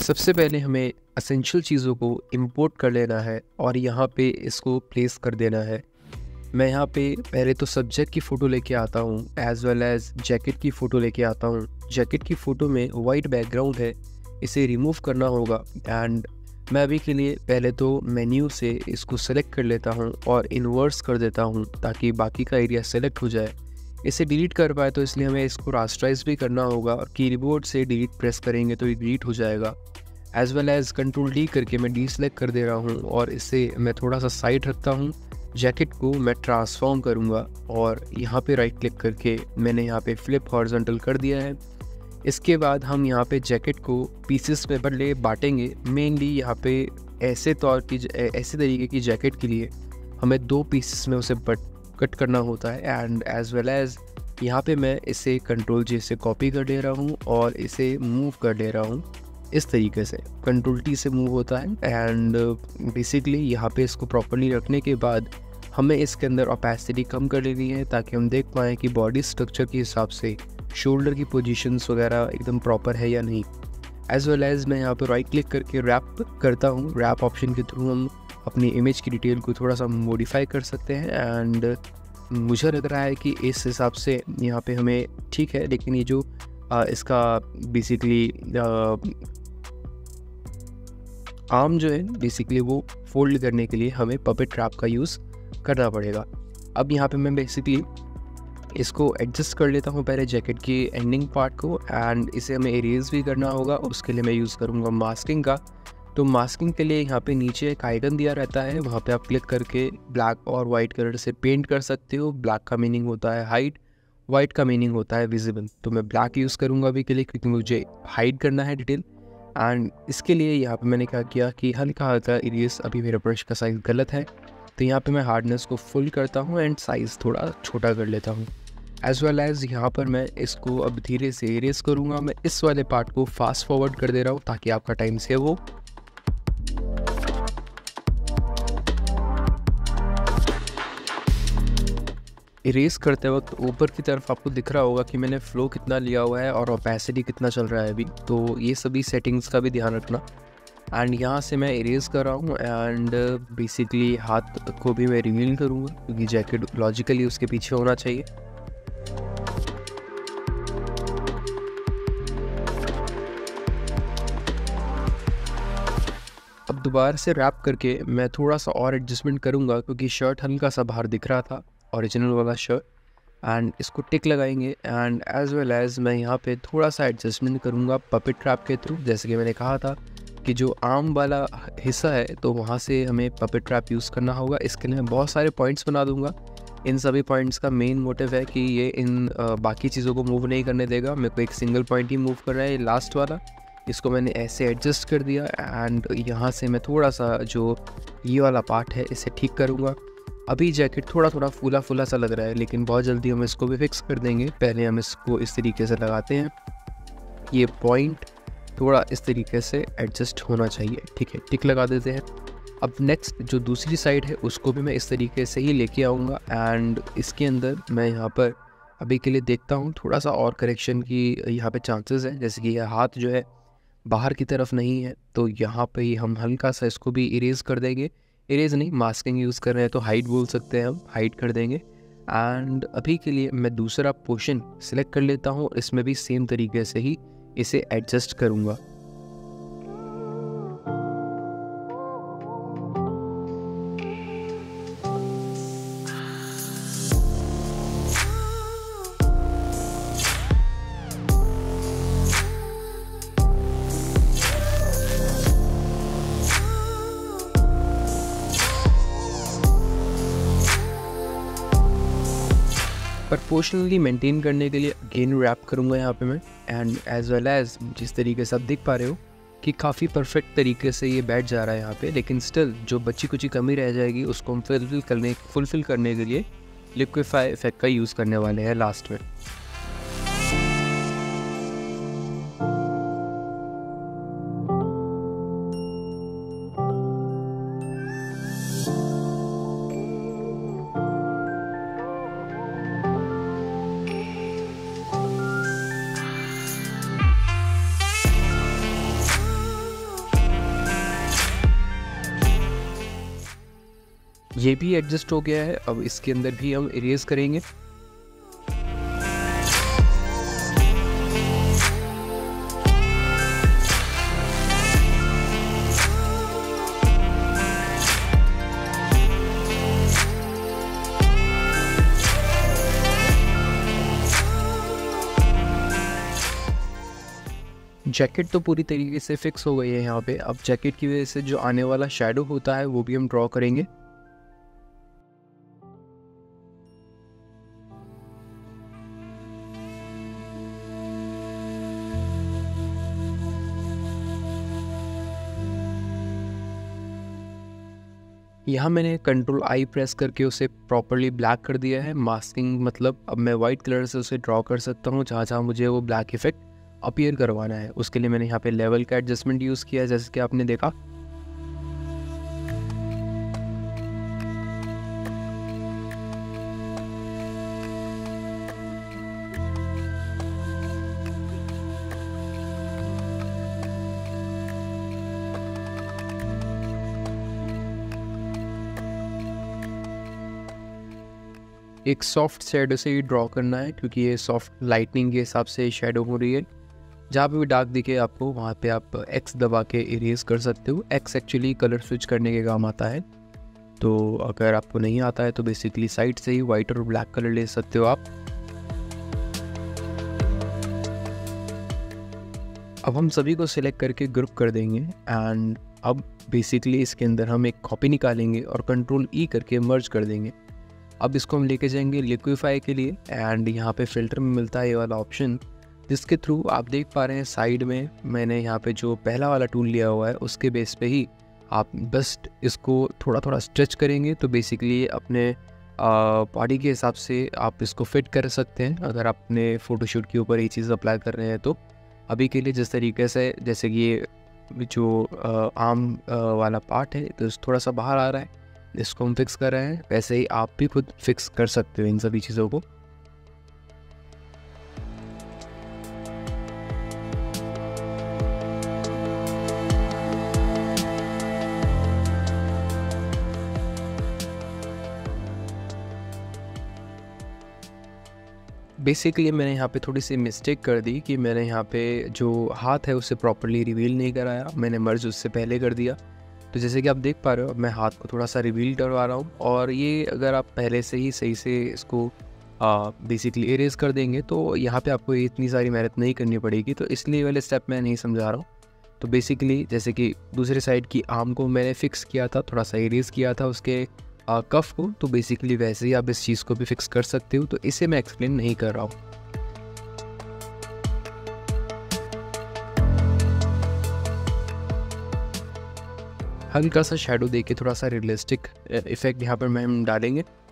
सबसे पहले हमें एसेंशियल चीज़ों को इंपोर्ट कर लेना है और यहाँ पे इसको प्लेस कर देना है। मैं यहाँ पे पहले तो सब्जेक्ट की फ़ोटो लेके आता हूँ एज़ वेल एज़ जैकेट की फ़ोटो लेके आता हूँ। जैकेट की फ़ोटो में वाइट बैकग्राउंड है, इसे रिमूव करना होगा एंड मैं अभी के लिए पहले तो मेन्यू से इसको सेलेक्ट कर लेता हूँ और इन्वर्स कर देता हूँ ताकि बाकी का एरिया सेलेक्ट हो जाए। इसे डिलीट कर पाए तो इसलिए हमें इसको रास्टराइज भी करना होगा और कीबोर्ड से डिलीट प्रेस करेंगे तो ये डिलीट हो जाएगा। As well as control D करके मैं डी सेलेक्ट कर दे रहा हूँ और इसे मैं थोड़ा सा साइड रखता हूँ। जैकेट को मैं ट्रांसफॉर्म करूँगा और यहाँ पे राइट क्लिक करके मैंने यहाँ पे फ्लिप हॉरिजॉन्टल कर दिया है। इसके बाद हम यहाँ पे जैकेट को पीसेस में बदले बांटेंगे। मेनली यहाँ पे ऐसे तरीके की जैकेट के लिए हमें 2 पीसेस में उसे कट करना होता है एंड एज़ वेल एज़ यहाँ पे मैं इसे कंट्रोल जी से कॉपी कर ले रहा हूँ और इसे मूव कर ले रहा हूँ। इस तरीके से कंट्रोल टी से मूव होता है एंड बेसिकली यहाँ पे इसको प्रॉपर्ली रखने के बाद हमें इसके अंदर ओपेसिटी कम कर लेनी है ताकि हम देख पाएँ कि बॉडी स्ट्रक्चर के हिसाब से शोल्डर की पोजीशंस वगैरह एकदम प्रॉपर है या नहीं। एज़ वेल एज़ मैं यहाँ पर राइट क्लिक करके रैप करता हूँ। रैप ऑप्शन के थ्रू हम अपनी इमेज की डिटेल को थोड़ा सा मॉडिफाई कर सकते हैं एंड मुझे लग रहा है कि इस हिसाब से यहाँ पे हमें ठीक है, लेकिन ये जो इसका बेसिकली आर्म जो है बेसिकली वो फोल्ड करने के लिए हमें पपेट ट्रैप का यूज़ करना पड़ेगा। अब यहाँ पे मैं बेसिकली इसको एडजस्ट कर लेता हूँ पहले जैकेट की एंडिंग पार्ट को एंड इसे हमें इरेज भी करना होगा। उसके लिए मैं यूज़ करूँगा मास्किंग का। तो मास्किंग के लिए यहाँ पे नीचे एक आइकन दिया रहता है, वहाँ पे आप क्लिक करके ब्लैक और वाइट कलर से पेंट कर सकते हो। ब्लैक का मीनिंग होता है हाइड, वाइट का मीनिंग होता है विजिबल। तो मैं ब्लैक यूज़ करूँगा अभी के लिए क्योंकि मुझे हाइड करना है डिटेल। एंड इसके लिए यहाँ पे मैंने क्या किया कि हल्का हल्का इरेज, अभी मेरा ब्रश का साइज़ गलत है तो यहाँ पे मैं हार्डनेस को फुल करता हूँ एंड साइज़ थोड़ा छोटा कर लेता हूँ। एज़ वेल एज़ यहाँ पर मैं इसको अब धीरे से इरेज करूँगा। मैं इस वाले पार्ट को फास्ट फॉरवर्ड कर दे रहा हूँ ताकि आपका टाइम सेव हो। इरेज करते वक्त ऊपर की तरफ आपको दिख रहा होगा कि मैंने फ्लो कितना लिया हुआ है और ओपेसिटी कितना चल रहा है अभी, तो ये सभी सेटिंग्स का भी ध्यान रखना। एंड यहाँ से मैं इरेज कर रहा हूँ एंड बेसिकली हाथ को भी मैं रिवील करूँगा क्योंकि जैकेट लॉजिकली उसके पीछे होना चाहिए। अब दोबारा से रैप करके मैं थोड़ा सा और एडजस्टमेंट करूँगा क्योंकि शर्ट हल्का सा बाहर दिख रहा था, ओरिजिनल वाला शर्ट। एंड इसको टिक लगाएंगे एंड एज़ वेल एज़ मैं यहाँ पे थोड़ा सा एडजस्टमेंट करूँगा पपेट ट्रैप के थ्रू। जैसे कि मैंने कहा था कि जो आर्म वाला हिस्सा है तो वहाँ से हमें पपेट ट्रैप यूज़ करना होगा। इसके लिए मैं बहुत सारे पॉइंट्स बना दूँगा। इन सभी पॉइंट्स का मेन मोटिव है कि ये इन बाकी चीज़ों को मूव नहीं करने देगा। मेरे को एक सिंगल पॉइंट ही मूव कर रहा है, ये लास्ट वाला। इसको मैंने ऐसे एडजस्ट कर दिया एंड यहाँ से मैं थोड़ा सा जो ये वाला पार्ट है इसे ठीक करूँगा। अभी जैकेट थोड़ा फूला फूला सा लग रहा है लेकिन बहुत जल्दी हम इसको भी फिक्स कर देंगे। पहले हम इसको इस तरीके से लगाते हैं, ये पॉइंट थोड़ा इस तरीके से एडजस्ट होना चाहिए, ठीक है, टिक लगा देते हैं। अब नेक्स्ट जो दूसरी साइड है उसको भी मैं इस तरीके से ही लेके आऊँगा एंड इसके अंदर मैं यहाँ पर अभी के लिए देखता हूँ थोड़ा सा और करेक्शन की यहाँ पे चांसेस है। जैसे कि यह हाथ जो है बाहर की तरफ नहीं है तो यहाँ पे ही हम हल्का सा इसको भी इरेज कर देंगे। इरेज नहीं, मास्किंग यूज़ कर रहे हैं तो हाइड बोल सकते हैं, हम हाइड कर देंगे। एंड अभी के लिए मैं दूसरा पोर्शन सिलेक्ट कर लेता हूँ, इसमें भी सेम तरीके से ही इसे एडजस्ट करूँगा। प्रोपोर्शनली मेंटेन करने के लिए अगेन रैप करूँगा यहाँ पे मैं एंड एज़ वेल एज़ जिस तरीके से आप देख पा रहे हो कि काफ़ी परफेक्ट तरीके से ये बैठ जा रहा है यहाँ पे, लेकिन स्टिल जो बची कुची कमी रह जाएगी उसको हम फुलफिल करने के लिए लिक्विफाई इफेक्ट का यूज़ करने वाले हैं लास्ट में। ये भी एडजस्ट हो गया है। अब इसके अंदर भी हम इरेज करेंगे। जैकेट तो पूरी तरीके से फिक्स हो गई है यहाँ पे। अब जैकेट की वजह से जो आने वाला शैडो होता है वो भी हम ड्रॉ करेंगे। यहाँ मैंने कंट्रोल आई प्रेस करके उसे प्रॉपरली ब्लैक कर दिया है। मास्किंग मतलब अब मैं वाइट कलर से उसे ड्रॉ कर सकता हूँ जहाँ जहाँ मुझे वो ब्लैक इफेक्ट अपीयर करवाना है। उसके लिए मैंने यहाँ पे लेवल का एडजस्टमेंट यूज़ किया है, जैसे कि आपने देखा। एक सॉफ्ट शेडो से ही ड्रॉ करना है, क्योंकि ये सॉफ्ट लाइटनिंग के हिसाब से शेडो हो रही है। जहाँ पे भी डार्क दिखे आपको वहाँ पे आप एक्स दबा के इरेज कर सकते हो। एक्स एक्चुअली कलर स्विच करने के काम आता है, तो अगर आपको नहीं आता है तो बेसिकली साइड से ही वाइट और ब्लैक कलर ले सकते हो आप। अब हम सभी को सिलेक्ट करके ग्रुप कर देंगे एंड अब बेसिकली इसके अंदर हम एक कॉपी निकालेंगे और कंट्रोल ई करके मर्ज कर देंगे। अब इसको हम लेके जाएंगे लिक्विफाई के लिए एंड यहाँ पे फिल्टर में मिलता है ये वाला ऑप्शन, जिसके थ्रू आप देख पा रहे हैं साइड में मैंने यहाँ पे जो पहला वाला टूल लिया हुआ है उसके बेस पे ही आप बस इसको थोड़ा थोड़ा स्ट्रेच करेंगे तो बेसिकली अपने बॉडी के हिसाब से आप इसको फिट कर सकते हैं। अगर आप अपने फ़ोटोशूट के ऊपर ये चीज़ अप्लाई कर रहे हैं तो अभी के लिए जिस तरीके से, जैसे कि ये जो आर्म वाला पार्ट है तो थोड़ा सा बाहर आ रहा है, इसको हम फिक्स कर रहे हैं, वैसे ही आप भी खुद फिक्स कर सकते हो इन सभी चीज़ों को। बेसिकली मैंने यहाँ पे थोड़ी सी मिस्टेक कर दी कि मैंने यहाँ पे जो हाथ है उसे प्रॉपरली रिवील नहीं कराया, मैंने मर्ज उससे पहले कर दिया। तो जैसे कि आप देख पा रहे हो मैं हाथ को थोड़ा सा रिवील करवा रहा हूँ, और ये अगर आप पहले से ही सही से इसको बेसिकली इरेज कर देंगे तो यहाँ पे आपको इतनी सारी मेहनत नहीं करनी पड़ेगी, तो इसलिए वाले स्टेप मैं नहीं समझा रहा हूँ। तो बेसिकली जैसे कि दूसरे साइड की आर्म को मैंने फिक्स किया था, थोड़ा सा इरेज किया था उसके कफ को, तो बेसिकली वैसे ही आप इस चीज़ को भी फिक्स कर सकते हो, तो इसे मैं एक्सप्लेन नहीं कर रहा हूँ। हल्का सा शेडो देके थोड़ा सा रियलिस्टिक इफेक्ट यहाँ पर हम डालेंगे।